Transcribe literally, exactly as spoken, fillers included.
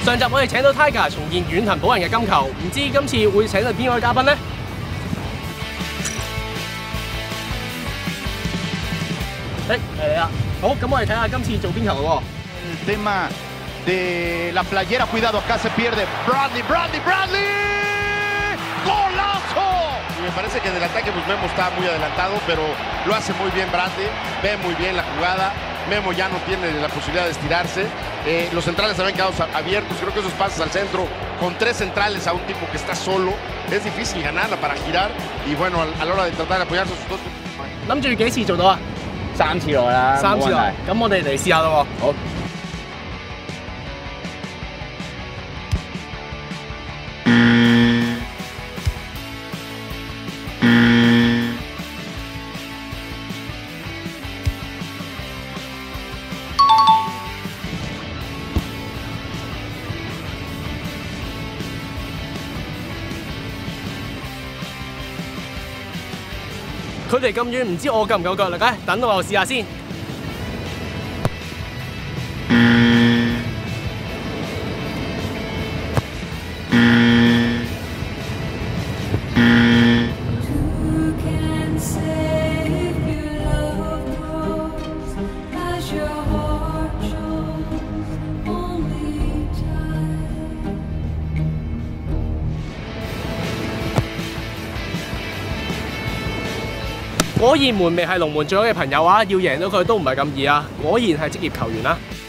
上集我哋請到 Tiger 重現遠藤保人嘅金球，唔知今次會請到邊位嘉賓呢？誒，係你啊！好，咁我哋睇下今次做邊球咯。 El tema de la playera, cuidado, acá se pierde. Bradley, Bradley, Bradley. ¡Golazo! Y me parece que en el ataque pues Memo está muy adelantado, pero lo hace muy bien Bradley, ve muy bien la jugada. Memo ya no tiene la posibilidad de estirarse. Eh, los centrales habían quedado abiertos. Creo que esos pases al centro con tres centrales a un tipo que está solo es difícil ganarla para girar. Y bueno, a la hora de tratar de apoyarse a sus dos. 諗住幾次做到啊？ 三次內啦， 三次內。咁我哋嚟試下咯喎。好。佢哋咁遠，唔知我夠唔夠腳力咧？等我試下先。果然門楣係龍門最好嘅朋友啊！要贏到佢都唔係咁易啊！果然係職業球員啦〜